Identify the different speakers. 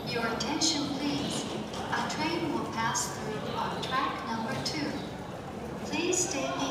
Speaker 1: Your attention please. A train will pass through on track number 2. Please stay behind.